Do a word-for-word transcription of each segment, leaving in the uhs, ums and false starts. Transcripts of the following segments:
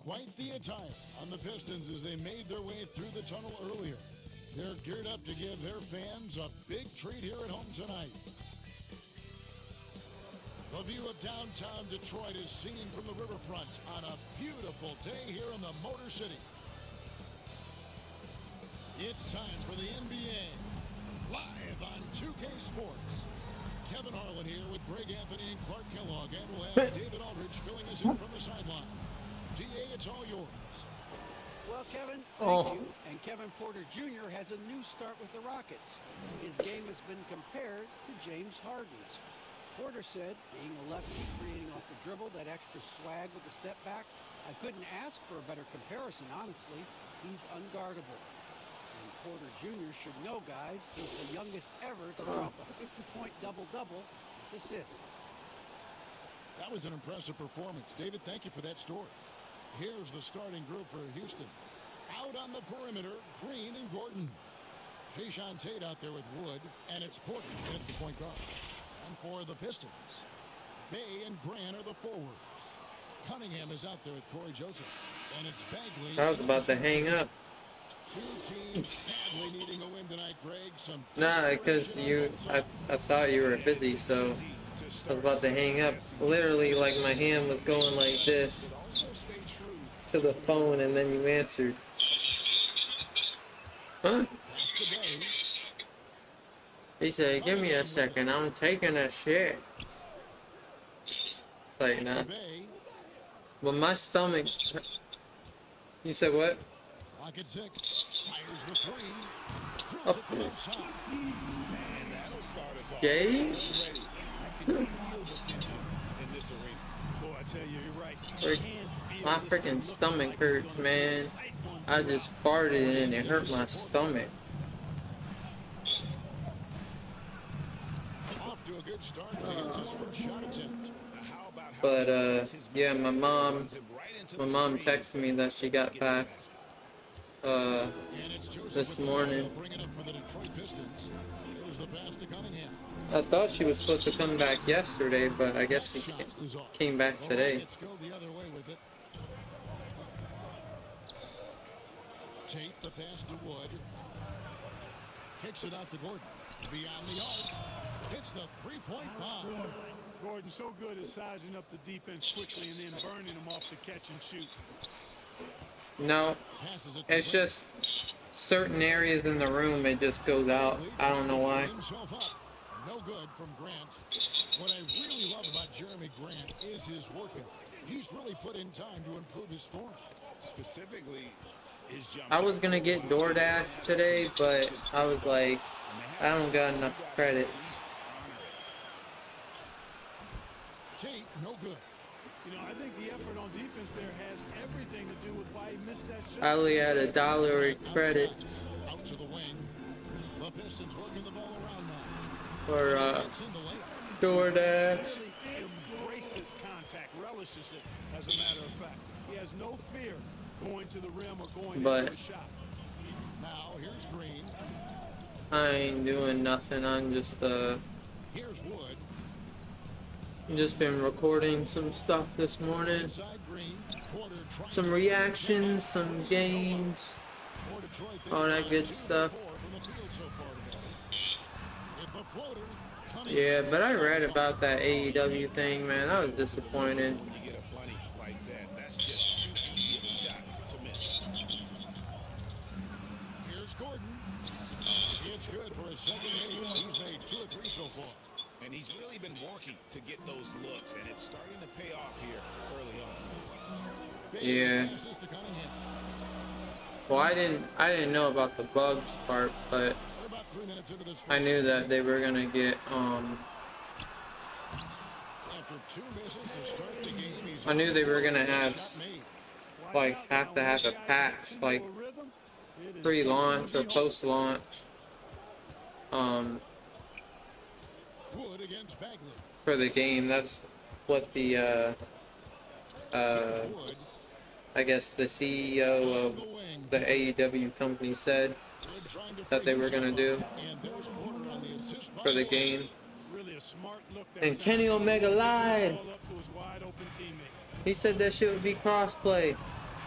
Quite the attire on the Pistons as they made their way through the tunnel earlier. They're geared up to give their fans a big treat here at home tonight. The view of downtown Detroit is seen from the riverfront on a beautiful day here in the Motor City. It's time for the N B A, live on two K Sports. Kevin Harlan here with Greg Anthony and Clark Kellogg, and we'll have David Aldridge filling us in from the sideline. D A, it's all yours. Well, Kevin, thank Oh. you. And Kevin Porter Junior has a new start with the Rockets. His game has been compared to James Harden's. Porter said, being a lefty, creating off the dribble, that extra swag with the step back, I couldn't ask for a better comparison, honestly. He's unguardable. And Porter Junior should know, guys, he's the youngest ever to drop a fifty-point double-double with assists. That was an impressive performance. David, thank you for that story. Here's the starting group for Houston. Out on the perimeter, Green and Gordon. Jayshawn Tate out there with Wood, and it's Porter at the point guard. And for the Pistons, Bay and Grant are the forwards. Cunningham is out there with Corey Joseph, and it's Bagley. I was about to hang up. Two teams badly needing a win tonight, Greg. Some Nah, because you, I, I thought you were busy, so I was about to hang up. Literally, like my hand was going like this to the phone, and then you answered. Huh? He said, "Give me a second, I'm taking a shit." It's like, nah. But my stomach. You said what? Lock at six. Fires the three. Oh. Drills it from outside. Gay? Frick, my freaking stomach hurts, man. I just farted and it hurt my stomach. Off to a good start. It's his first shot attempt. But uh, yeah, my mom, my mom texted me that she got back uh this morning. Bringing up for the Detroit Pistons. Here's the pass to Cunningham. I thought she was supposed to come back yesterday, but I guess she came back today. Let's go the other way with it. Tate the pass to Wood. Kicks it out to Gordon. Beyond the arc. Hits the three-point bomb. Gordon so good at sizing up the defense quickly and then burning them off the catch and shoot. No, it's just certain areas in the room it just goes out. I don't know why. No good from Grant. What I really love about Jeremy Grant is his work ethic. He's really put in time to improve his scoring. Specifically, his jump. I was gonna get DoorDash today, but I was like, I don't got enough credits. Tate, no good. You know, I think the effort on defense there has everything to do with why he missed that shot. I only had a dollar in credits Out to the wing. The Pistons working the ball around now. for uh, It's in the layup. DoorDash. Really embraces contact, relishes it, as a matter of fact. He has no fear going to the rim or going But- into a shot. Now here's Green. I ain't doing nothing. I'm just uh, Here's Wood. just been recording some stuff this morning. Inside Green. Porter trying Some to- reactions, some games, For Detroit, they've all that gone good two of stuff. four from the field so far today. With the floater, Cunningham Yeah, but I gets a read shot about that A E W thing, man. I was disappointed. When you get a bunny like that, that's just too easy of a shot to miss. Here's Gordon. It's good for his second ace. He's made two or three so far. And he's really been working to get those looks, and it's starting to pay off here early on. Big Yeah. passes to Cunningham. Well, I didn't, I didn't know about the bugs part, but We're about three minutes into this I first knew quarter. that they were gonna get, um, After two misses to start the game, he's I knew they were gonna have shot made. like have to have a patch, like pre-launch or post-launch. Um, Wood against Bagley. for the game. That's what the uh, uh, Wood I guess the C E O of the wing. the A E W company said Wood trying to that they free were gonna himself do up. And there's Porter on the assist by for the Wood. game. Really a smart look that And was Kenny out there. Omega lied. Ball up to his wide open teammate. He said that shit would be crossplay.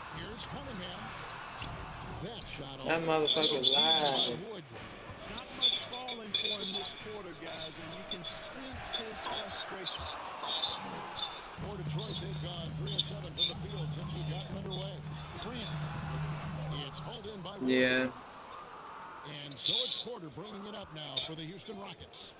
Here's Cunningham. That shot off. That motherfucker's live. Not much falling for him this quarter, guys, and you can sense his frustration. For Detroit, they've gone three of seven from the field since we got underway. Grant. It's hauled in by Wood. Yeah. And so it's Porter bringing it up now for the Houston Rockets.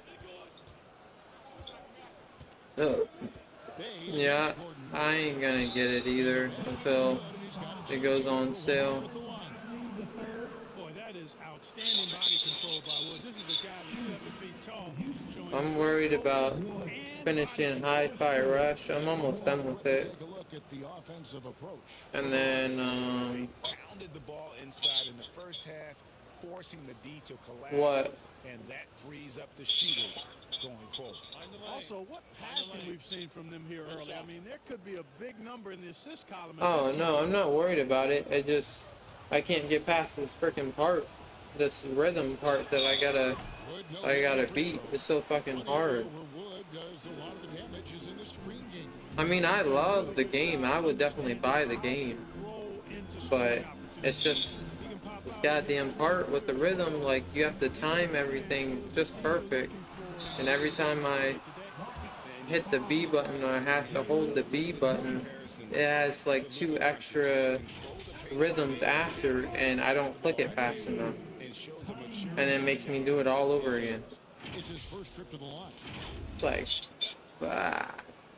Oh. Bay Yeah, against Gordon. I ain't gonna get it either until it goes on sale. Boy, that is outstanding body control by Wood. This is a guy that's seven feet tall. showing I'm worried about finishing Hi-Fi Rush. I'm almost done with it. Take a look at the offensive approach. And then, um, Pounded the ball inside in the first half, forcing the D to collapse. What? And that frees up the shooters going forward. Also, what passing we've seen from them here early. I mean, there could be a big number in the assist column. if oh this no, keeps I'm not worried about it. I just, I can't get past this freaking part, this rhythm part that I gotta, Wood, no I good gotta free beat. throw. It's so fucking One hard. area where Wood does a lot of the damage is in the screen game. I mean, I love the game. I would definitely buy the game, but it's just this goddamn part with the rhythm. Like, you have to time everything just perfect, and every time I hit the B button or I have to hold the B button, it has like two extra rhythms after, and I don't click it fast enough, and it makes me do it all over again. It's his first trip to the line. It's like, ah.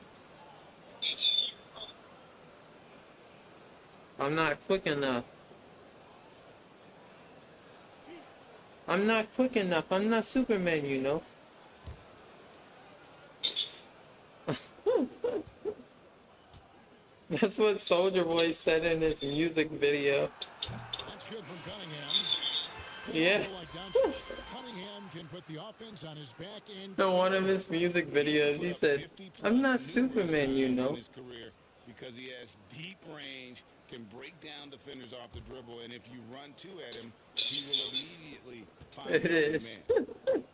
I'm not quick enough. I'm not quick enough. I'm not Superman, you know. That's what Soulja Boy said in his music video. That's good from Cunningham. Yeah. Like Doncic, Cunningham can put the offense on his back and In one of his music videos, he said, I'm not Superman, you know. Because he has deep range, can break down defenders off the dribble, and if you run two at him, he will immediately find It the open is. man.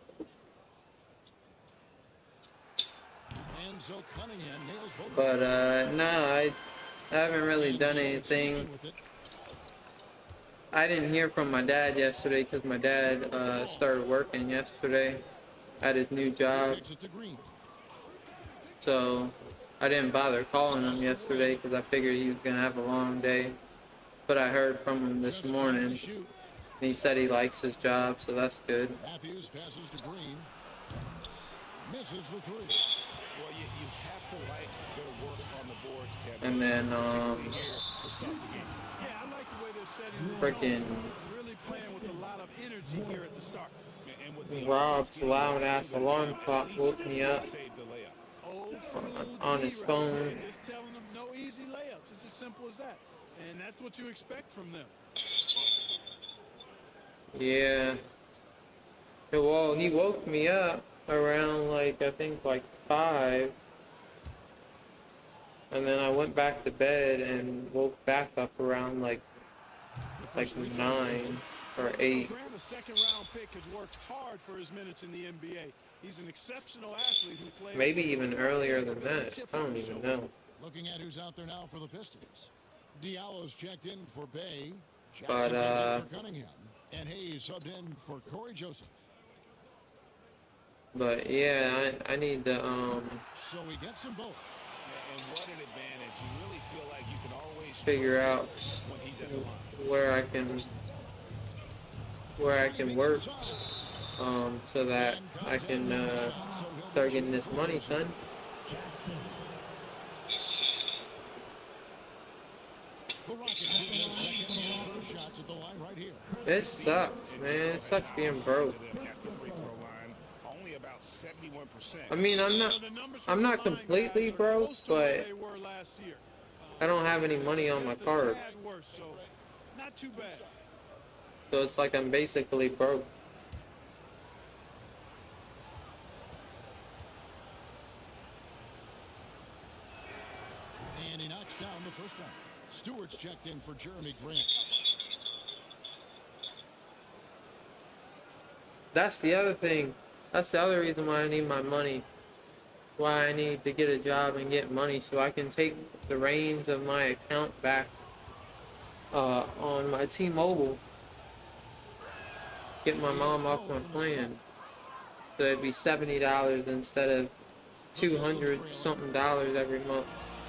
And so Cunningham nails both. But, uh, no, I, I haven't really done So it's anything. Houston with it. I didn't hear from my dad yesterday because my dad uh, started working yesterday at his new job. Kicks it to Green. So I didn't bother calling him yesterday because I figured he was going to have a long day. But I heard from him this Just morning. trying to shoot. And he said he likes his job, so that's good. Matthews passes to Green. Misses the three. Well, you, you have to like their work on the boards, Kevin. And then, um, Particularly here to start the game. Yeah, I like the way they're setting the freaking tone. Really playing with a lot of energy here at the start. And with the Rob's offense getting loud back ass to the alarm rim, at clock least woke me up. they saved the layup. Old On- school on D his right phone. there, just telling them no easy layups. It's as simple as that. And that's what you expect from them. Yeah. Well, he woke me up around, like, I think, like, five. And then I went back to bed and woke back up around, like, like nine or eight. Grant, a second-round pick, has worked hard for his minutes in the N B A. He's an exceptional athlete who plays. Maybe even earlier than that. I don't even know. Looking at who's out there now for the Pistons. Diallo's checked in for Bay. But, Jackson comes uh, in for Cunningham. And Hayes subbed in for Corey Joseph. But yeah, I, I need to um So he gets them both. And what an advantage. You really feel like you can always figure trust him out when he's at the line. where I can where I can work um so that I can uh start getting this money, son. The Rockets hitting their second and third shots at the line right here. It sucks, man. It sucks being broke. At the free throw line, only about seventy-one percent. I mean, I'm not The numbers I'm from not the line, completely guys, are broke, close to where but they were last year. I don't have any money on my Just a card. tad worse, so not too bad. So it's like I'm basically broke. And he knocks down the first one. Stewart's checked in for Jeremy Grant. That's the other thing. That's the other reason why I need my money. Why I need to get a job and get money so I can take the reins of my account back uh, on my T-Mobile. Get my mom off my plan. So it'd be seventy dollars instead of two hundred something dollars every month.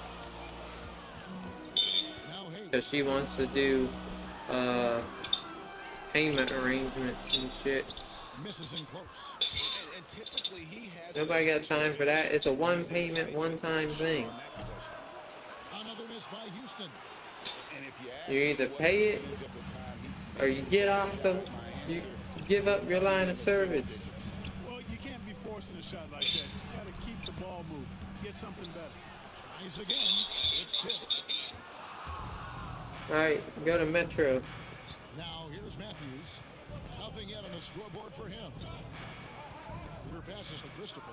Because she wants to do uh, payment arrangements and shit. Misses in close. And typically he has Nobody got time for that. It's a one payment, one time thing. Another miss by Houston. And if you ask You either pay it or you get off the, you give up your line of service. Well, you can't be forcing a shot like that. You got to keep the ball moving. Get something better. Tries again. It's tipped. Alright, go to Metro. Now here's Matthews. Nothing yet on the scoreboard for him. Shooter passes to Christopher.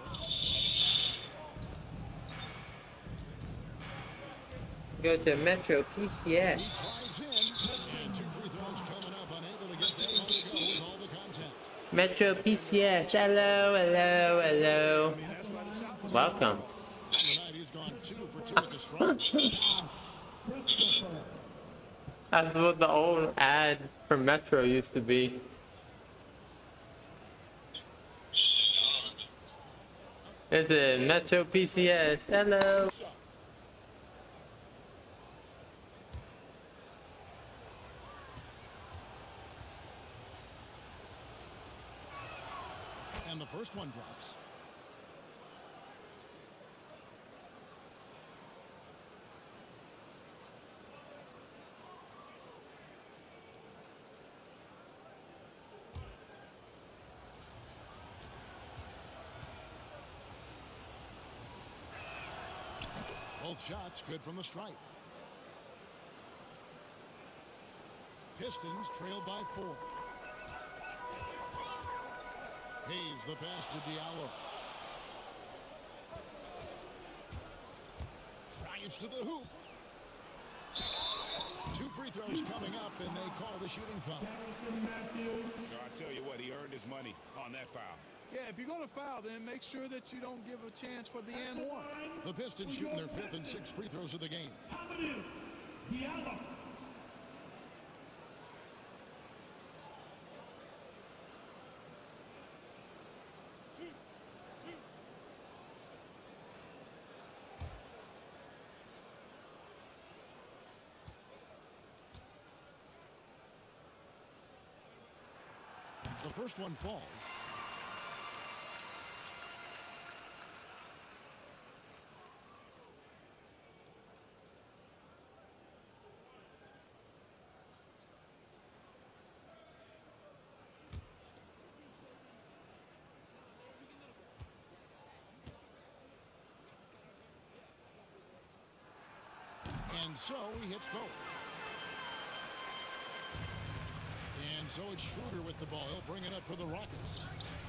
Go to Metro P C He S. drives in. And two free throws coming up. Unable to get that one to go with all the contact. Metro P C S. Hello, hello, hello. Welcome. Tonight he's gone two for two at the stripe. That's what the old ad for Metro used to be. Is it Metro P C S? Hello. And the first one drops. Both shots good from the stripe. Pistons trailed by four. Hayes the pass to Diallo. Drives to the hoop. Two free throws coming up, and they call the shooting foul. No, I tell you what, he earned his money on that foul. Yeah, if you're going to foul, then make sure that you don't give a chance for the and one. The Pistons shooting their fifth and sixth free throws of the game. The first one falls. And so he hits both. And so it's Schroeder with the ball. He'll bring it up for the Rockets.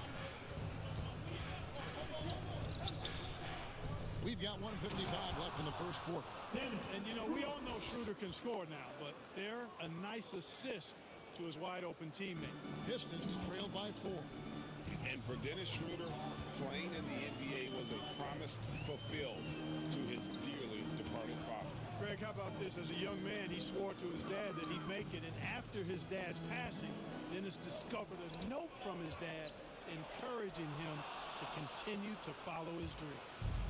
We've got one fifty-five left in the first quarter. And, you know, we all know Schroeder can score now, but they're a nice assist to his wide-open teammate. Pistons trailed by four. And for Dennis Schroeder, playing in the N B A was a promise fulfilled to his dearly departed father. Greg, how about this? As a young man, he swore to his dad that he'd make it, and after his dad's passing, Dennis discovered a note from his dad encouraging him to continue to follow his dream.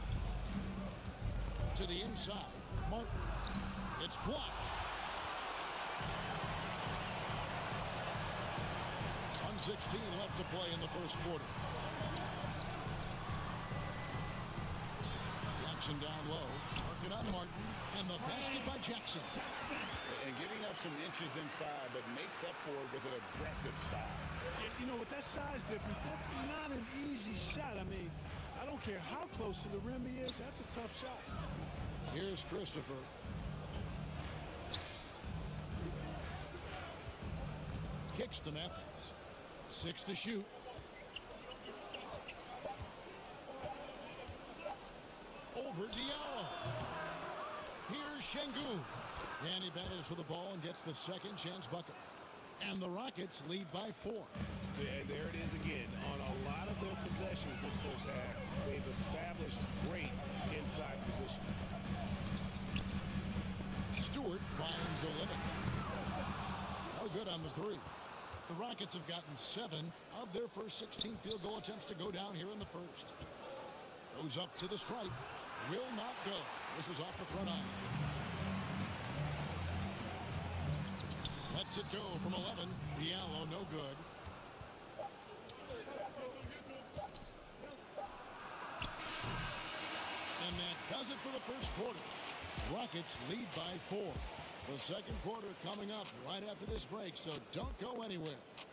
To the inside, Martin. It's blocked. one sixteen left to play in the first quarter. Jackson down low, working on Martin, and the basket by Jackson. And giving up some inches inside, but makes up for it with an aggressive style. You know, with that size difference, that's not an easy shot. I mean, I don't care how close to the rim he is, that's a tough shot. Here's Christopher. Kicks to Matthews. Six to shoot. Over Diallo. Here's Şengün. And he battles for the ball and gets the second chance bucket. And the Rockets lead by four. And there it is again. On a lot of their possessions this first half, they've established great inside position. Stewart finds Olynyk. The Rockets have gotten seven of their first sixteen field goal attempts to go down here in the first. Goes up to the stripe. Will not go. This is off the front eye. Lets it go from eleven. Diallo, no good. And that does it for the first quarter. Rockets lead by four. The second quarter coming up right after this break, so don't go anywhere.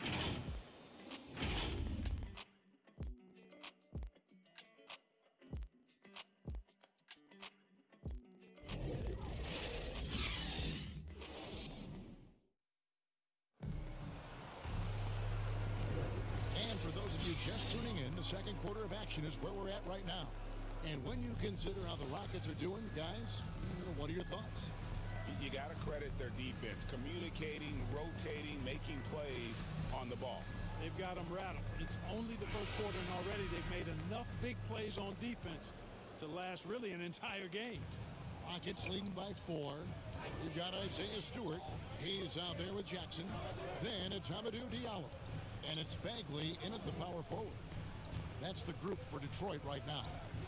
And for those of you just tuning in, the second quarter of action is where we're at right now. And when you consider how the Rockets are doing, guys, what are your thoughts? You got to credit their defense, communicating, rotating, making plays on the ball. They've got them rattled. It's only the first quarter, and already they've made enough big plays on defense to last really an entire game. Rockets leading by four. You've got Isaiah Stewart. He's out there with Jackson. Then it's Hamidou Diallo. And it's Bagley in at the power forward. That's the group for Detroit right now.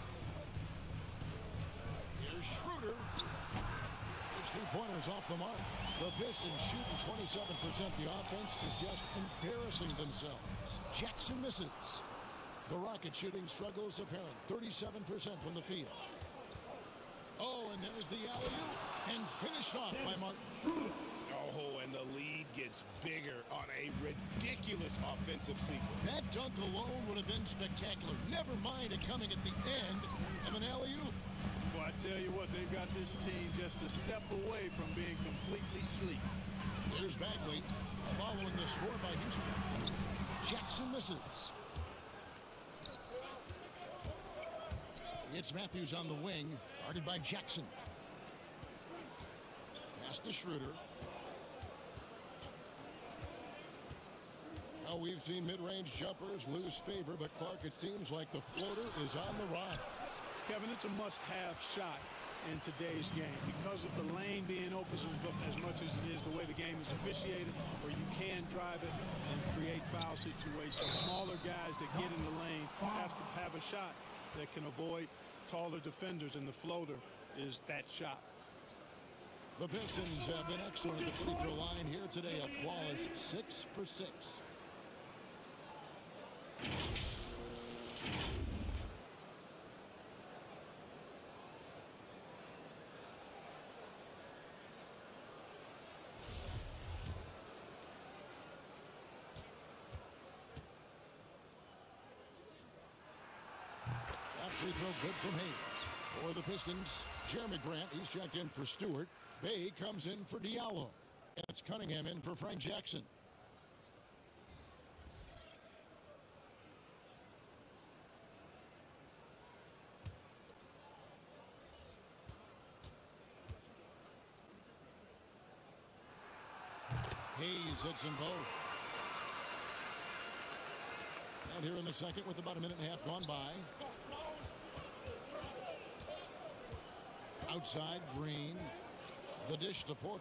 Here's Schroeder. His three-pointers off the mark. The Pistons shooting twenty-seven percent. The offense is just embarrassing themselves. Jackson misses. The Rocket shooting struggles apparent. thirty-seven percent from the field. Oh, and there's the alley-oop. And finished off by Martin. Oh, and the lead gets bigger on a ridiculous offensive sequence. That dunk alone would have been spectacular. Never mind it coming at the end of an alley-oop. Well, I tell you what, they've got this team just a step away from being completely sleep. There's Bagley following the score by Houston. Jackson misses. It's Matthews on the wing, guarded by Jackson. Pass to Schroeder. Well, we've seen mid-range jumpers lose favor, but Clark, it seems like the floater is on the rise. Kevin, it's a must-have shot in today's game because of the lane being open as much as it is the way the game is officiated, where you can drive it and create foul situations. Smaller guys that get in the lane have to have a shot that can avoid taller defenders, and the floater is that shot. The Pistons have been excellent at the free throw line here today, a flawless six for six. That free throw good from Hayes. For the Pistons, Jeremy Grant, he's checked in for Stewart. Bay comes in for Diallo. It's Cunningham in for Frank Jackson. Hayes hits them both. And here in the second with about a minute and a half gone by. Outside, Green. The dish to Porter.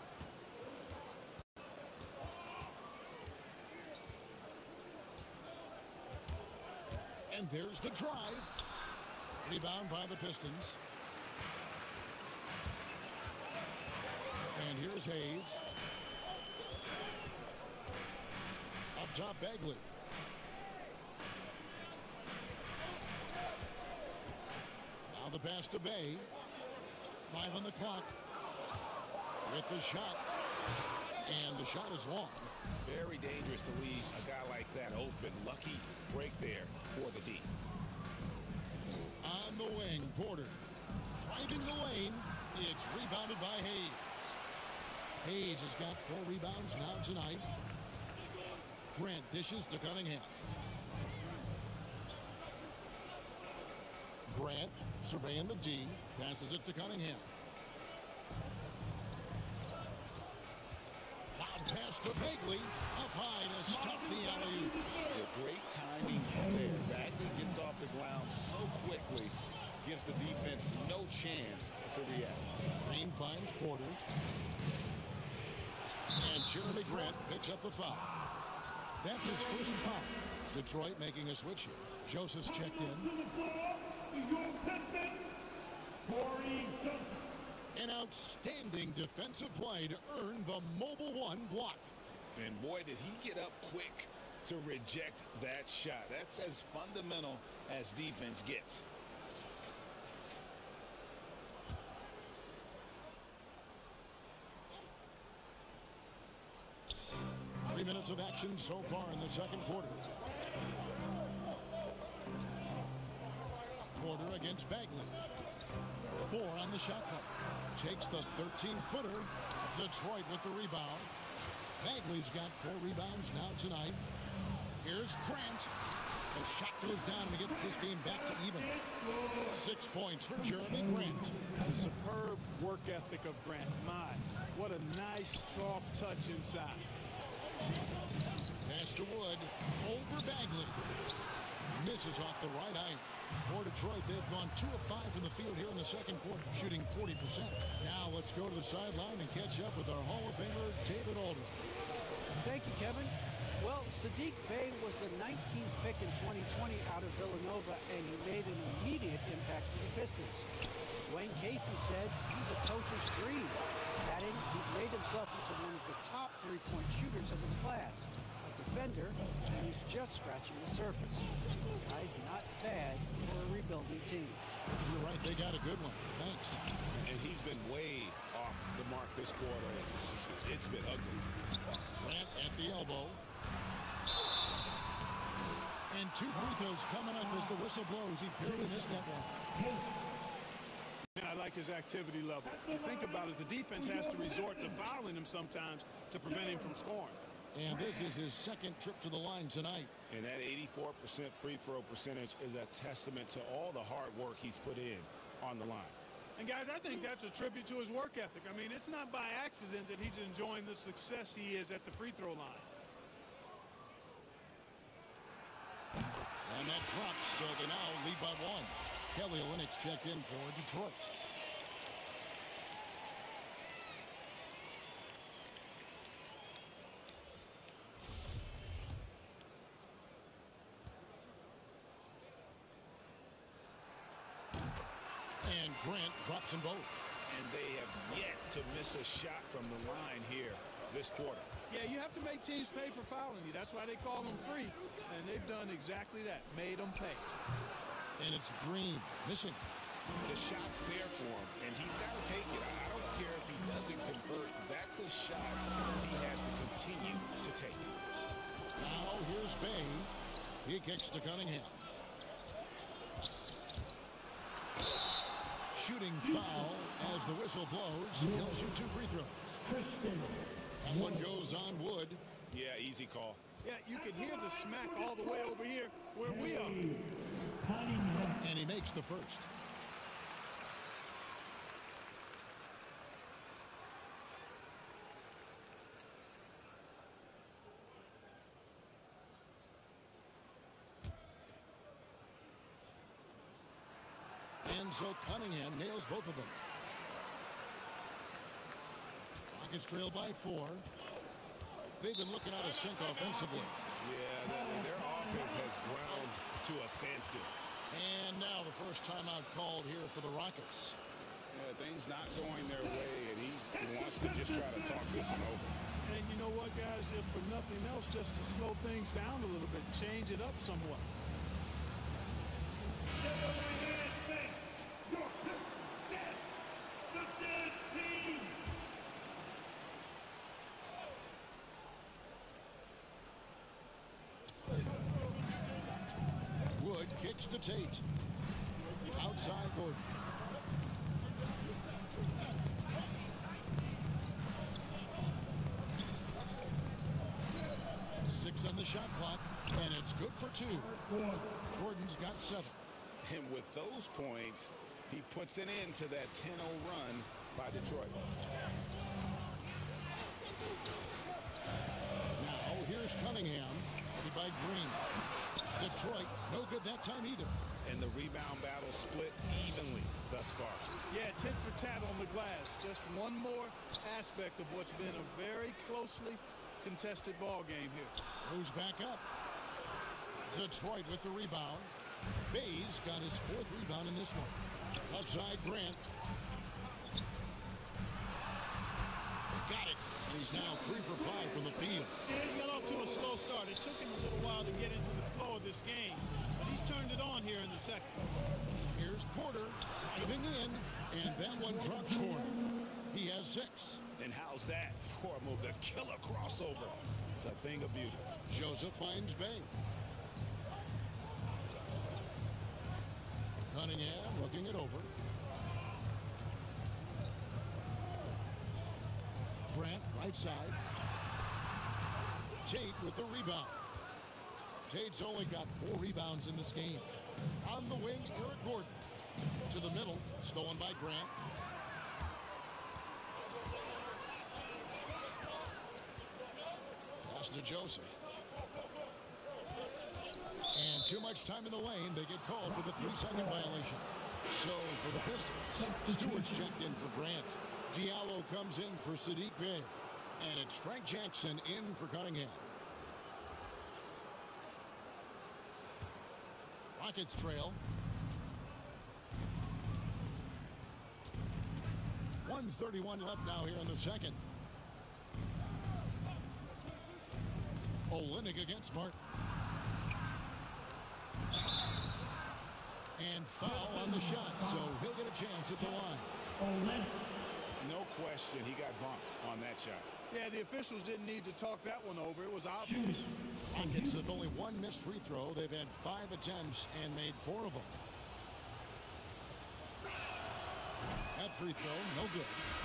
And there's the drive. Rebound by the Pistons. And here's Hayes. Up top, Bagley. Now the pass to Bay. Five on the clock. With the shot. And the shot is long. Very dangerous to leave a guy like that open. Lucky break there for the D. On the wing, Porter. Driving the lane. It's rebounded by Hayes. Hayes has got four rebounds now tonight. Grant dishes to Cunningham. Grant surveying the D. Passes it to Cunningham. Loud pass to Bagley. Up high to stop the alley-oop. Great timing there. Bagley gets off the ground so quickly. Gives the defense no chance to react. Green finds Porter. And Jeremy Grant picks up the foul. That's his first foul. Detroit making a switch here. Joseph's checked in. An outstanding defensive play to earn the mobile one block. And boy, did he get up quick to reject that shot. That's as fundamental as defense gets. Three minutes of action so far in the second quarter. Porter against Bagley. Four on the shot clock. Takes the thirteen-footer. Detroit with the rebound. Bagley's got four rebounds now tonight. Here's Grant. The shot goes down and gets this game back to even. Six points for Jeremy Grant. The superb work ethic of Grant. My, what a nice soft touch inside. Pass to Wood. Over Bagley. Misses off the right eye. For Detroit, they've gone two of five from the field here in the second quarter, shooting forty percent. Now let's go to the sideline and catch up with our Hall of Famer, David Aldridge. Thank you, Kevin. Well, Saddiq Bey was the nineteenth pick in twenty twenty out of Villanova, and he made an immediate impact for the Pistons. Wayne Casey said he's a coach's dream, adding he's made himself into one of the top three-point shooters of his class. A defender, and he's just scratching the surface. The guy's not bad for a rebuilding team. You're right, they got a good one. Thanks. And he's been way off the mark this quarter. It's been ugly. Grant at the elbow. And two free throws coming up as the whistle blows. He barely missed that one. Man, I like his activity level. You think about it, the defense has to resort to fouling him sometimes to prevent him from scoring. And this is his second trip to the line tonight. And that eighty-four percent free throw percentage is a testament to all the hard work he's put in on the line. And guys, I think that's a tribute to his work ethic. I mean, it's not by accident that he's enjoying the success he is at the free throw line. And that drops, so they now lead by one. Kelly Olynyk checked in for Detroit. And Grant drops them both. And they have yet to miss a shot from the line here this quarter. Yeah, you have to make teams pay for fouling you. That's why they call them free. And they've done exactly that, made them pay. And it's Green missing. The shot's there for him, and he's got to take it. I don't care if he doesn't convert. That's a shot he has to continue to take. Now here's Bey. He kicks to Cunningham. Shooting foul as the whistle blows. He'll shoot two free throws. And one goes on Wood. Yeah, easy call. Yeah, you can hear the smack all the way over here where we are. And he makes the first. And so Cunningham nails both of them. Rockets trail by four. They've been looking out of sync offensively. Yeah, their offense has ground to a standstill. And now the first timeout called here for the Rockets. Yeah, things not going their way, and he wants to just try to talk this one over. And you know what, guys, if for nothing else, just to slow things down a little bit, change it up somewhat. Wood kicks to Tate. Outside Gordon. Six on the shot clock, and it's good for two. Gordon's got seven. And with those points, he puts an end to that ten oh run by Detroit. Now here's Cunningham, headed by Green. Detroit, no good that time either. And the rebound battle split evenly thus far. Yeah, tit for tat on the glass. Just one more aspect of what's been a very closely contested ball game here. Goes back up. Detroit with the rebound. Bays got his fourth rebound in this one. Upside Grant. Got it. And he's now three for five from the field. Yeah, he got off to a slow start. It took him a little while to get into the flow of this game, but he's turned it on here in the second. Here's Porter driving in, and that one drops for him. He has six. And how's that for a move? The killer crossover. It's a thing of beauty. Joseph finds Bay. Cunningham looking it over. Grant, right side. Tate with the rebound. Tate's only got four rebounds in this game. On the wing, Eric Gordon. To the middle, stolen by Grant. Pass to Joseph. And too much time in the lane. They get called for the three-second violation. So for the Pistons, Stewart's checked in for Grant. Diallo comes in for Sadiq Bey. And it's Frank Jackson in for Cunningham. Rockets trail. one thirty-one left now here in the second. Olynyk against Martin. And foul on the shot, so he'll get a chance at the line. No question, he got bumped on that shot. Yeah, the officials didn't need to talk that one over. It was obvious. Rockets have only one missed free throw. They've had five attempts and made four of them. That free throw, no good.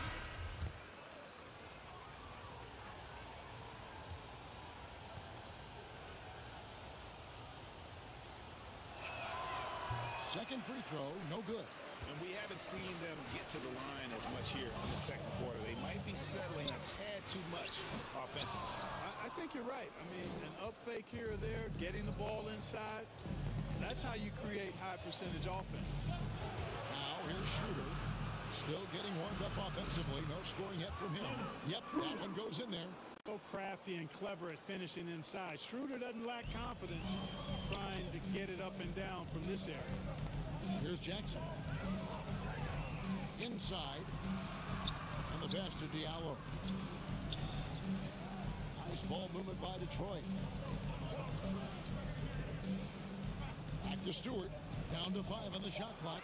Second free throw, no good. And we haven't seen them get to the line as much here in the second quarter. They might be settling a tad too much offensively. I, I think you're right. I mean, an up fake here or there, getting the ball inside, that's how you create high percentage offense. Now here's Schroeder. Still getting warmed up offensively. No scoring yet from him. Yep, that one goes in there. So crafty and clever at finishing inside. Schroeder doesn't lack confidence trying to get it up and down from this area. Here's Jackson. Inside. And the pass to Diallo. Nice ball movement by Detroit. Back to Stewart. Down to five on the shot clock.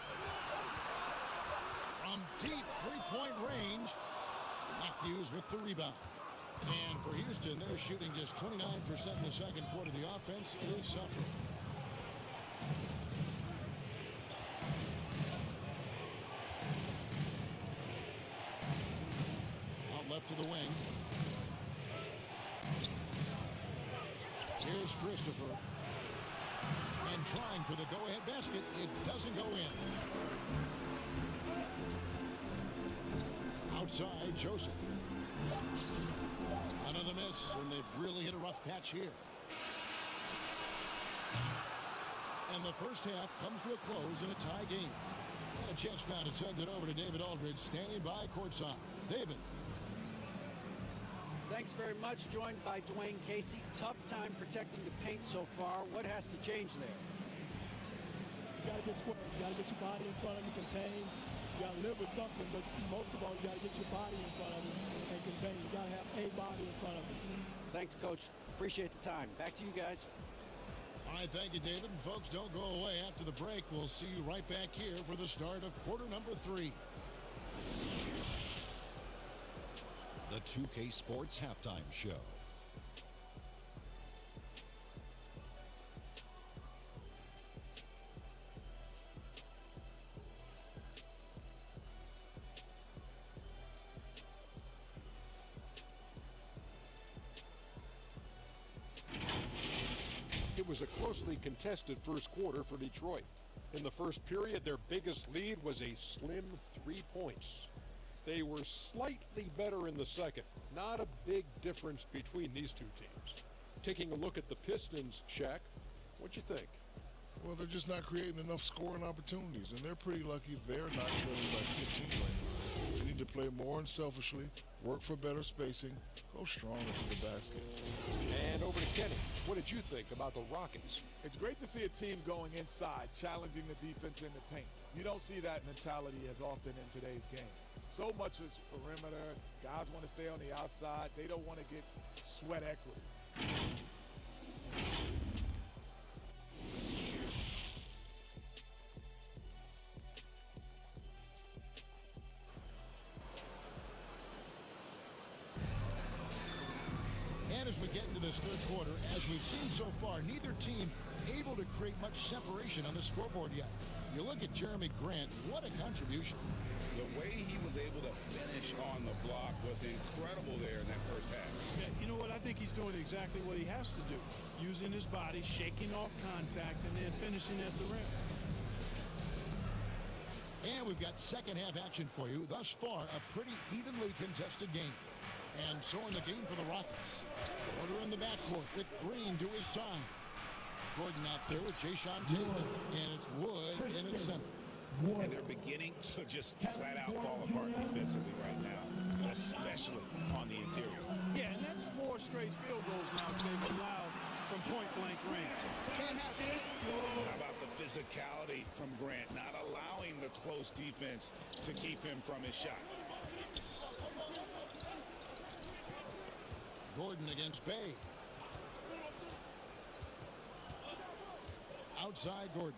From deep three-point range. Matthews with the rebound. And for Houston, they're shooting just twenty-nine percent in the second quarter. The offense is suffering. Out left to the wing. Here's Christopher. And trying for the go-ahead basket. It doesn't go in. Outside, Joseph. Another miss, and they've really hit a rough patch here. And the first half comes to a close in a tie game. And a chance now to send it over to David Aldridge, standing by courtside. David. Thanks very much. Joined by Dwayne Casey. Tough time protecting the paint so far. What has to change there? You got to get square. You got to get your body in front of you, contain. You got to live with something, but most of all, you got to get your body in front of you and contain. You got to have a body in front of you. Thanks, Coach. Appreciate the time. Back to you guys. All right, thank you, David. And folks, don't go away after the break. We'll see you right back here for the start of quarter number three. The two K Sports Halftime Show. It was a closely contested first quarter for Detroit. In the first period, their biggest lead was a slim three points. They were slightly better in the second. Not a big difference between these two teams. Taking a look at the Pistons, Shaq, what'd you think? Well, they're just not creating enough scoring opportunities, and they're pretty lucky they're not trailing by fifteen right now. They need to play more unselfishly, work for better spacing, go stronger to the basket. And over to Kenny. What did you think about the Rockets? It's great to see a team going inside, challenging the defense in the paint. You don't see that mentality as often in today's game. So much is perimeter. Guys want to stay on the outside. They don't want to get sweat equity. And as we get into this third quarter, as we've seen so far, neither team able to create much separation on the scoreboard yet. You look at Jeremy Grant, what a contribution. The way he was able to finish on the block was incredible there in that first half. Yeah, you know what? I think he's doing exactly what he has to do. Using his body, shaking off contact, and then finishing at the rim. And we've got second half action for you. Thus far, a pretty evenly contested game. And so in the game for the Rockets. Porter in the backcourt with Green to his side. Gordon out there with Jayshawn Tate. And it's Wood in its center. And they're beginning to just flat out fall apart defensively right now, especially on the interior. Yeah, and that's four straight field goals now they've allowed from point-blank range. Can't have it. How about the physicality from Grant, not allowing the close defense to keep him from his shot? Gordon against Bay. Outside Gordon.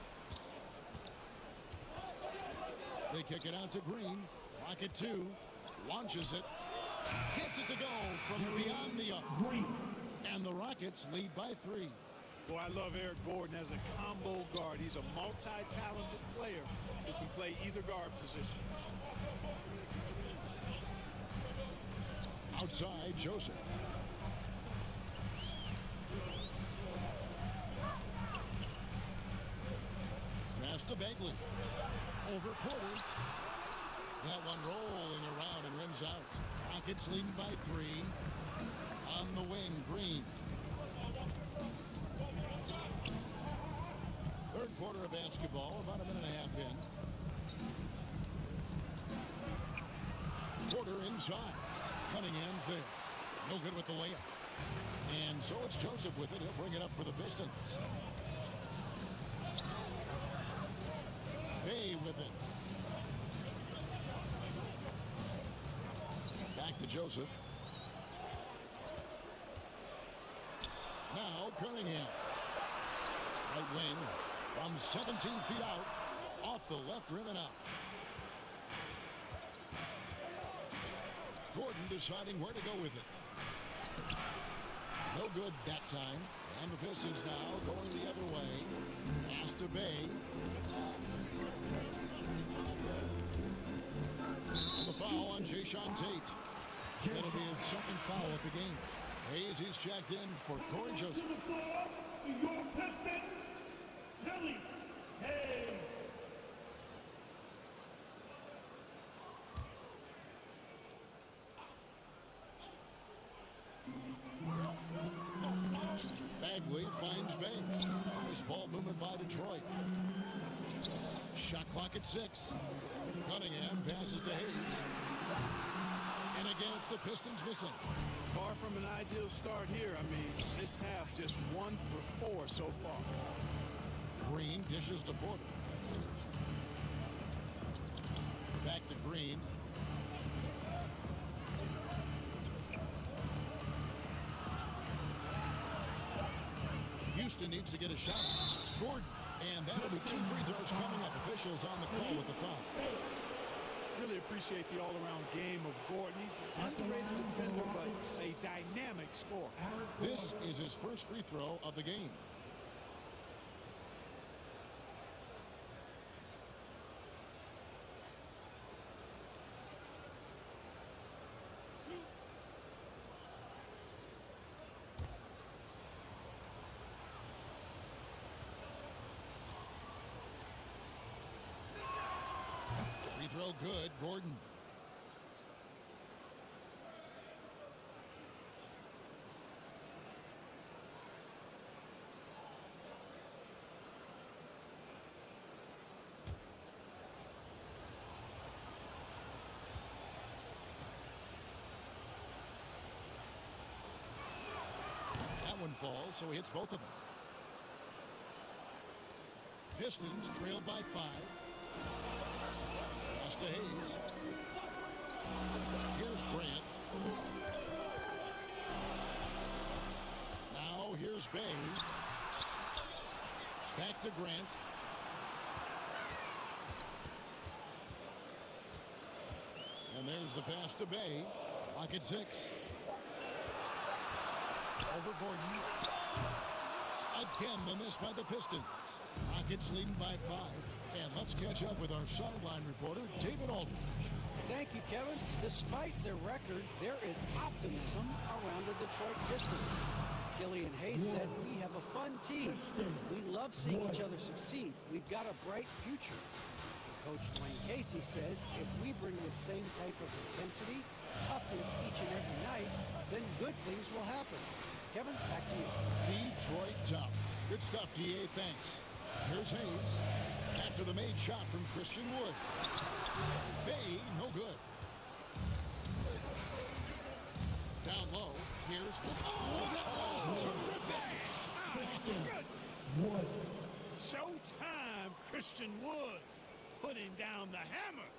They kick it out to Green. Rocket two. Launches it. Gets it to go from beyond the arc. And the Rockets lead by three. Boy, I love Eric Gordon as a combo guard. He's a multi-talented player who can play either guard position. Outside, Joseph. Pass to Bagley. Over Porter. That one rolling around and rims out. Rockets leading by three. On the wing, Green. Third quarter of basketball, about a minute and a half in. Porter inside. Cunningham's there. No good with the layup. And so it's Joseph with it. He'll bring it up for the Pistons. Bay with it. Back to Joseph. Now Cunningham. Right wing from seventeen feet out. Off the left rim and out. Gordon deciding where to go with it. No good that time. And the Pistons now going the other way. Pass to Bay. And the foul on Jayshawn Tate. That'll be his second foul of the game. Hayes, he's checked in for Corey Joseph. Your Pistons, Kelly Hayes. Bagley finds Bay. Nice ball movement by Detroit. Shot clock at six. Cunningham passes to Hayes. And again, it's the Pistons missing. Far from an ideal start here. I mean, this half just one for four so far. Green dishes to Porter. Back to Green. Houston needs to get a shot. Gordon. And that'll be two free throws coming up. Officials on the call with the foul. Really appreciate the all-around game of Gordon. He's an underrated defender, but a dynamic scorer. This is his first free throw of the game. Free throw good, Gordon. falls, so he hits both of them. Pistons trailed by five. Pass to Hayes. Here's Grant. Now here's Bay. Back to Grant. And there's the pass to Bay. Lock at six. Over Gordon. Again, the miss by the Pistons. Rockets leading by five. And let's catch up with our sideline reporter, David Aldridge. Thank you, Kevin. Despite their record, there is optimism around the Detroit Pistons. Killian Hayes said, "We have a fun team. We love seeing each other succeed. We've got a bright future." Coach Dwayne Casey says, "If we bring the same type of intensity, toughness each and every night, then good things will happen." Kevin, back to you. Detroit tough. Good stuff, D A. Thanks. Here's Hayes. After the made shot from Christian Wood. Bay, no good. Down low. Here's... Oh, that was terrific! Wood. Showtime, Christian Wood putting down the hammer.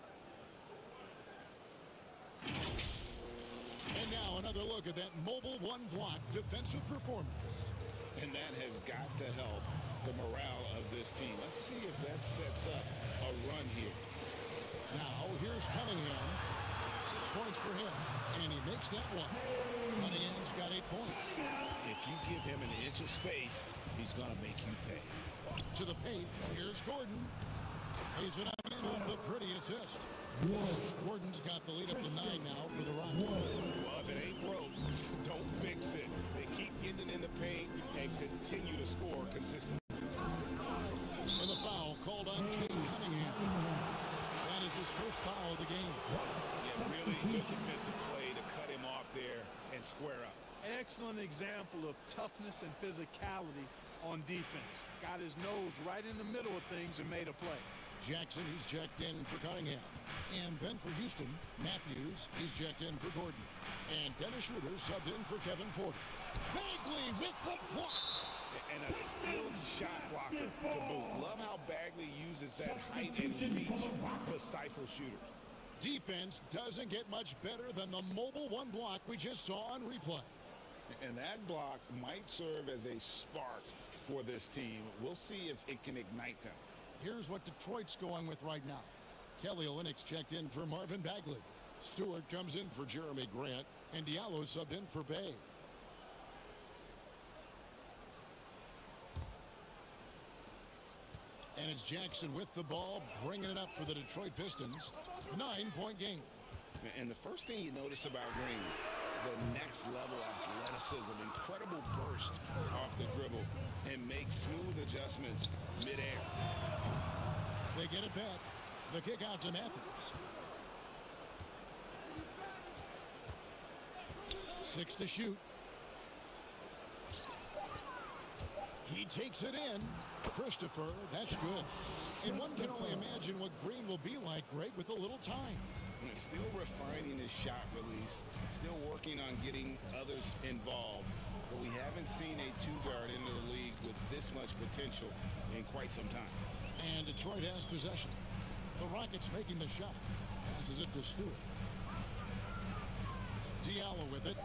And now another look at that mobile one block defensive performance. And that has got to help the morale of this team. Let's see if that sets up a run here. Now here's Cunningham. Six points for him. And he makes that one. Cunningham's got eight points. If you give him an inch of space, he's going to make you pay. To the paint. Here's Gordon. Pays it up in off the pretty assist. Gordon's got the lead up to nine now for the Rockets. Well, if it ain't broke, don't fix it. They keep getting in the paint and continue to score consistently. And the foul called on Cade Cunningham. That is his first foul of the game. Yeah, really good defensive play to cut him off there and square up. Excellent example of toughness and physicality on defense. Got his nose right in the middle of things and made a play. Jackson, he's checked in for Cunningham. And then for Houston, Matthews, he's checked in for Gordon. And Dennis Schroeder subbed in for Kevin Porter. Bagley with the block. And a skilled shot blocker to boot. Love how Bagley uses that height and reach to stifle shooters. Defense doesn't get much better than the mobile one block we just saw on replay. And that block might serve as a spark for this team. We'll see if it can ignite them. Here's what Detroit's going with right now. Kelly Olynyk's checked in for Marvin Bagley. Stewart comes in for Jeremy Grant. And Diallo subbed in for Bay. And it's Jackson with the ball, bringing it up for the Detroit Pistons. Nine-point game. And the first thing you notice about Green, the next level athleticism, incredible burst off the dribble, and makes smooth adjustments midair. They get it back. The kick out to Matthews. Six to shoot. He takes it in. Christopher, that's good. And one can only imagine what Green will be like, Greg, with a little time. And still refining his shot release, still working on getting others involved. But we haven't seen a two-guard into the league with this much potential in quite some time. And Detroit has possession. The Rockets making the shot. Passes it to Stewart. Diallo with it.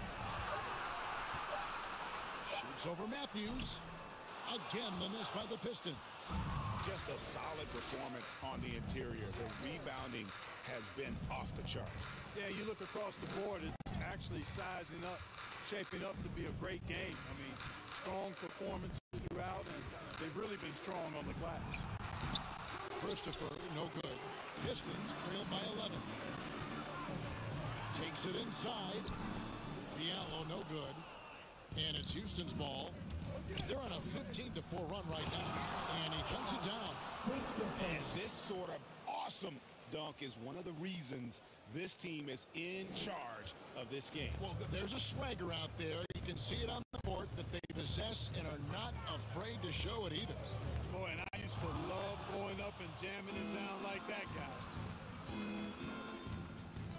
Shoots over Matthews. Again, the miss by the Pistons. Just a solid performance on the interior. The rebounding has been off the charts. Yeah, you look across the board, it's actually sizing up, shaping up to be a great game. I mean, strong performance throughout, and they've really been strong on the glass. Christopher, no good. Pistons trailed by eleven. Takes it inside. Diallo, no good. And it's Houston's ball. They're on a fifteen to four run right now. And he chunks it down. And this sort of awesome dunk is one of the reasons this team is in charge of this game. Well, there's a swagger out there. You can see it on the court that they possess and are not afraid to show it either. Boy, and I used to love going up and jamming him down like that, guys.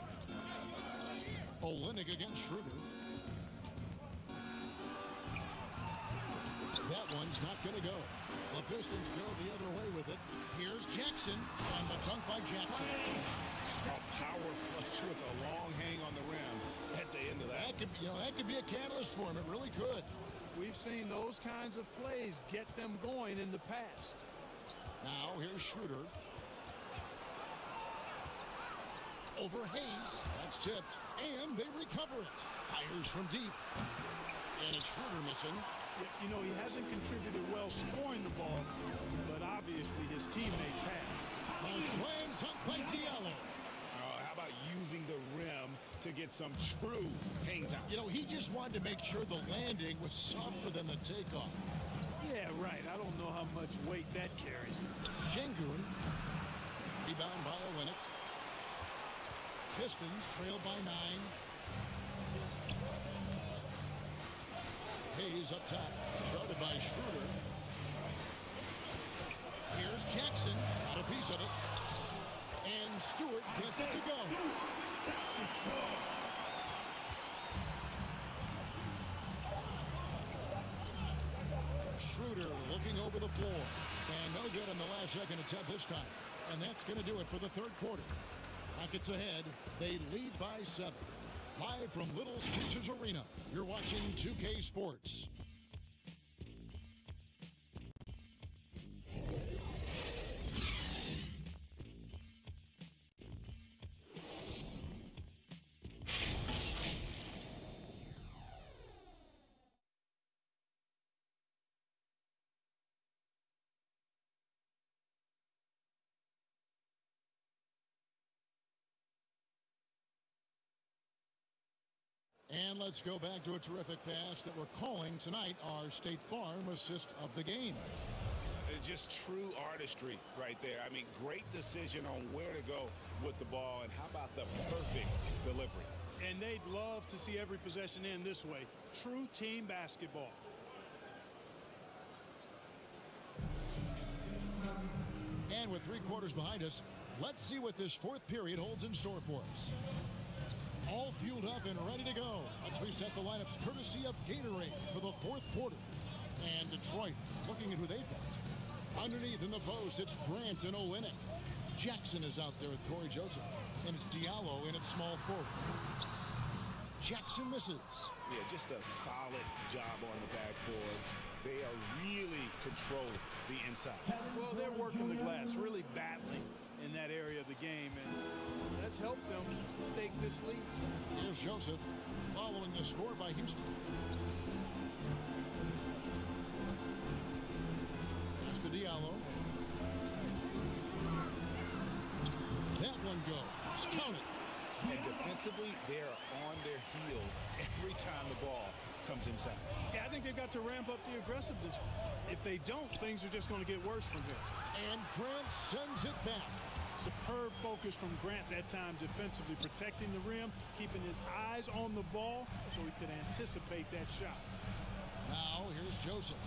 Olynyk against Schroeder. That one's not going to go. The Pistons go the other way with it. Here's Jackson, and the dunk by Jackson. A power flush with a long hang on the rim at the end of that. That could, you know, that could be a catalyst for him. It really could. We've seen those kinds of plays get them going in the past. Now here's Schroeder. Over Hayes. That's tipped. And they recover it. Fires from deep. And it's Schroeder missing. You know, he hasn't contributed well scoring the ball, but obviously his teammates have. A slam dunk by Diallo. Uh, how about using the rim to get some true hang time? You know, he just wanted to make sure the landing was softer than the takeoff. Yeah, right. I don't know how much weight that carries. Şengün. Rebound by Olynyk. Pistons trail by nine. Hayes up top. Started by Schroeder. Here's Jackson. Got a piece of it. And Stewart gets it to go. Schroeder looking over the floor. And no good on the last second attempt this time. And that's going to do it for the third quarter. Rockets ahead. They lead by seven. Live from Little Caesars Arena, you're watching two K Sports. And let's go back to a terrific pass that we're calling tonight our State Farm assist of the game. Just true artistry right there. I mean, great decision on where to go with the ball, and how about the perfect delivery. And they'd love to see every possession end this way. True team basketball. And with three quarters behind us, let's see what this fourth period holds in store for us. All fueled up and ready to go. Let's reset the lineups courtesy of Gatorade for the fourth quarter. And Detroit looking at who they've got. Underneath in the post, it's Grant and Olynyk. Jackson is out there with Corey Joseph. And it's Diallo in at small forward. Jackson misses. Yeah, just a solid job on the backboard. They are really controlling the inside. Well, they're working the glass, really battling in that area of the game, and that's helped them stake this lead. Here's Joseph following the score by Houston. Pass to Diallo. That one goes. Count it. And defensively, they're on their heels every time the ball comes inside. Yeah, I think they've got to ramp up the aggressiveness. If they don't, things are just going to get worse from here. And Grant sends it back. Superb focus from Grant that time defensively, protecting the rim, keeping his eyes on the ball so he could anticipate that shot. Now here's Joseph.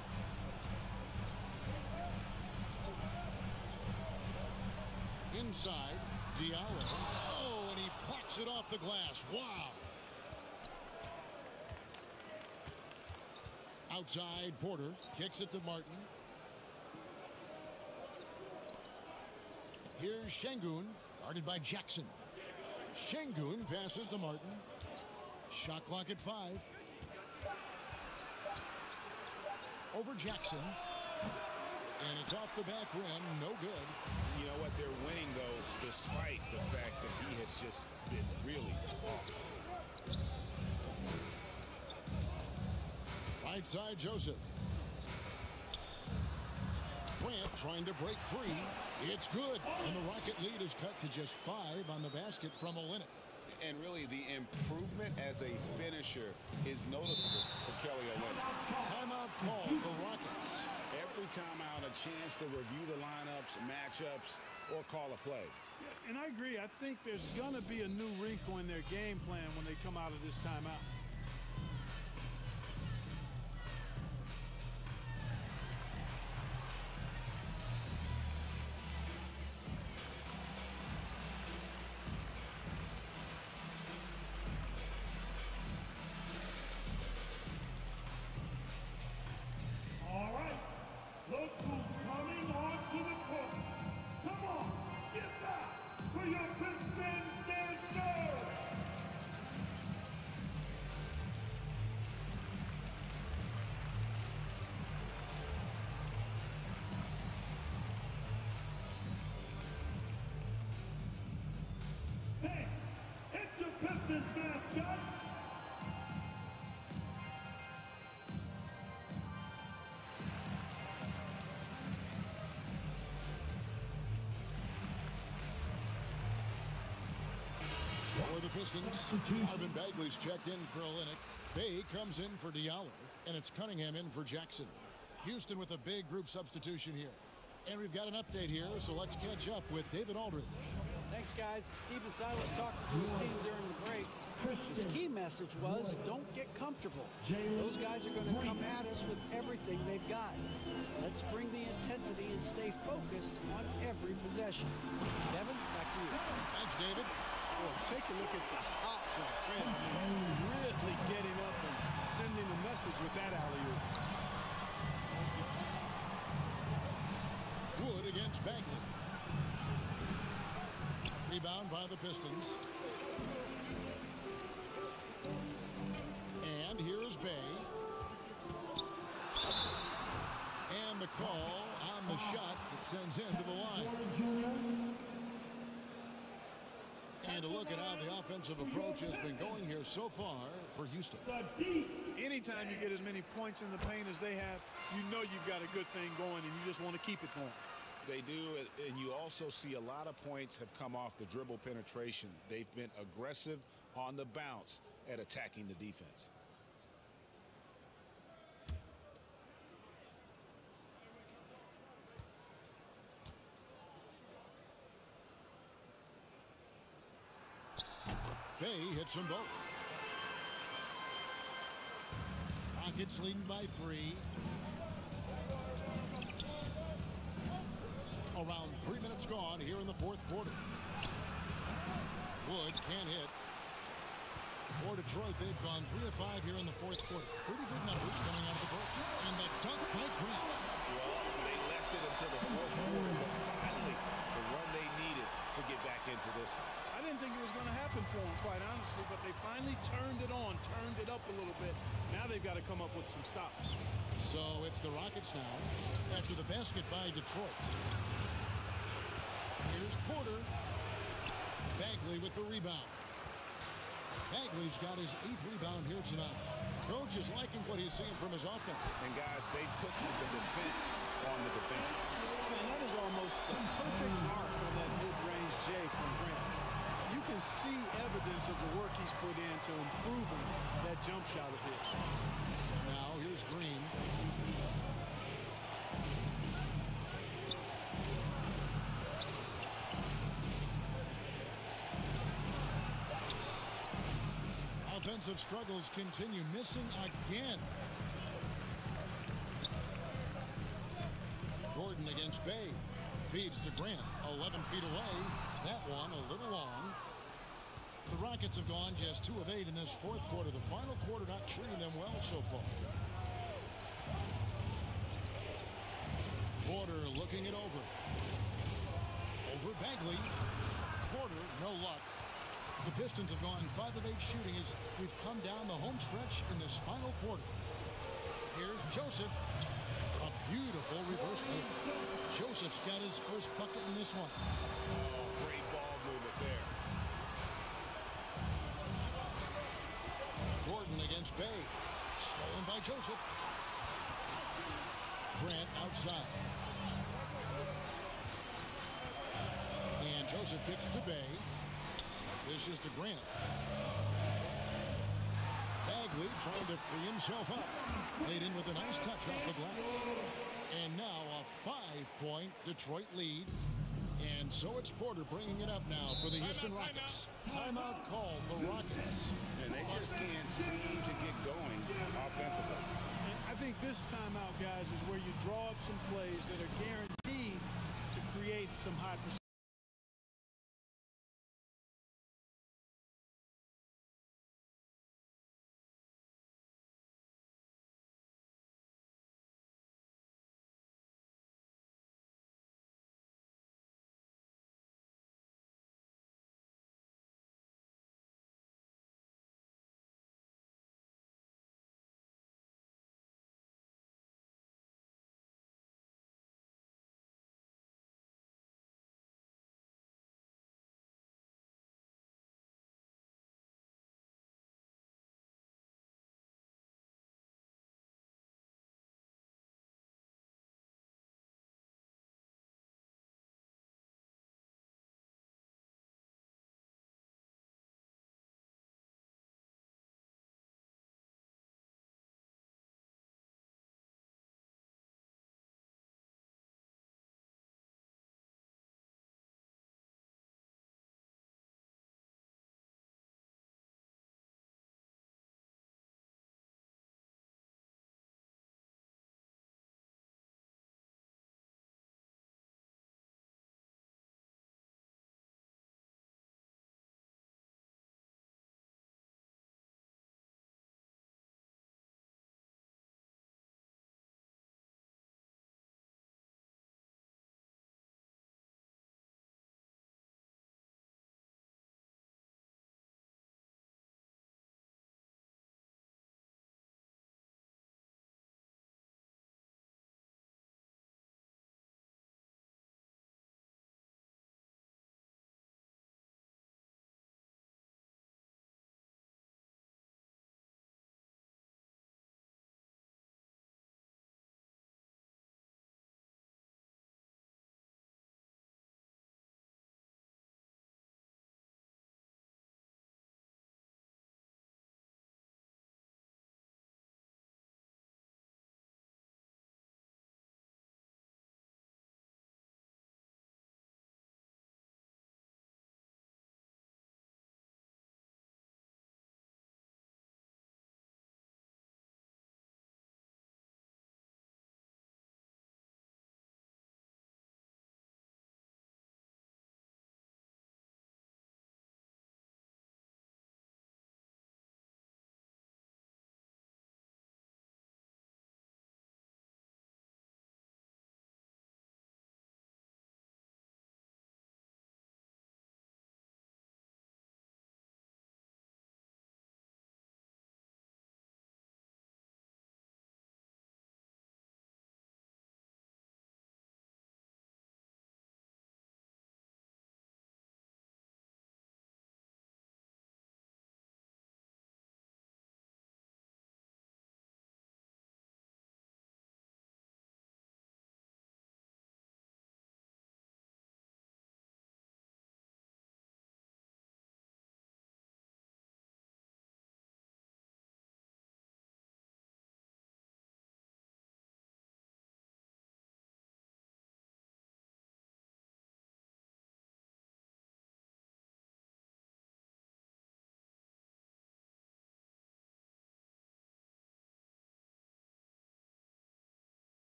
Inside, Diallo. Oh, and he plucks it off the glass. Wow. Outside, Porter kicks it to Martin. Here's Şengün, guarded by Jackson. Şengün passes to Martin. Shot clock at five. Over Jackson. And it's off the back rim, no good. You know what? They're winning, though, despite the fact that he has just been really off. Right side, Joseph. Grant trying to break free. It's good. And the Rocket lead is cut to just five on the basket from Olynyk. And really, the improvement as a finisher is noticeable for Kelly Olynyk. Timeout call for Rockets. Every timeout, a chance to review the lineups, matchups, or call a play. And I agree. I think there's going to be a new wrinkle in their game plan when they come out of this timeout. Pistons dancer. Thanks. It's your Pistons mascot. For the Pistons, Marvin Bagley's checked in for Olynyk. Bay comes in for Diallo, and it's Cunningham in for Jackson. Houston with a big group substitution here. And we've got an update here, so let's catch up with David Aldridge. Thanks, guys. Stephen Silas talked to his team during the break. His key message was, don't get comfortable. Those guys are going to come at us with everything they've got. Let's bring the intensity and stay focused on every possession. Kevin, back to you. Thanks, David. Well, take a look at the hops of Fred. I mean, really getting up and sending a message with that alley-oop. Wood against Bagley. Rebound by the Pistons. And here is Bay. And the call on the shot that sends him to the line. And a look at how the offensive approach has been going here so far for Houston. Anytime you get as many points in the paint as they have, you know you've got a good thing going and you just want to keep it going. They do, and you also see a lot of points have come off the dribble penetration. They've been aggressive on the bounce at attacking the defense. Bay hits them both. Rockets leading by three. Around three minutes gone here in the fourth quarter. Wood can't hit. For Detroit, they've gone three of five here in the fourth quarter. Pretty good numbers coming out of the break. And the dunk by Grant. Well, they left it until the fourth quarter, but finally the run they needed to get back into this one. I didn't think it was going to happen for them, quite honestly, but they finally turned it on, turned it up a little bit. Now they've got to come up with some stops. So it's the Rockets now after the basket by Detroit. Here's Porter. Bagley with the rebound. Bagley's got his eighth rebound here tonight. Coach is liking what he's seeing from his offense. And guys, they put the defense on the defensive. Man, that is almost the perfect mark on that mid-range J from Grant. You can see evidence of the work he's put into improving that jump shot of his. Now here's Green. Offensive struggles continue, missing again. Gordon against Bay. Feeds to Grant, eleven feet away. That one a little long. The Rockets have gone just two of eight in this fourth quarter. The final quarter not treating them well so far. Porter looking it over. Over Bagley. Porter, no luck. The Pistons have gone five of eight shooting as we've come down the home stretch in this final quarter. Here's Joseph. A beautiful reverse move. Joseph's got his first bucket in this one. Oh, great ball movement there. Gordon against Bay. Stolen by Joseph. Grant outside. And Joseph kicks to Bay. This is to Grant. Bagley trying to free himself up. Laid in with a nice touch off the glass. And now a five-point Detroit lead. And so it's Porter bringing it up now for the Houston Rockets. Timeout called the Rockets. And they just can't seem to get going offensively. I think this timeout, guys, is where you draw up some plays that are guaranteed to create some high percentage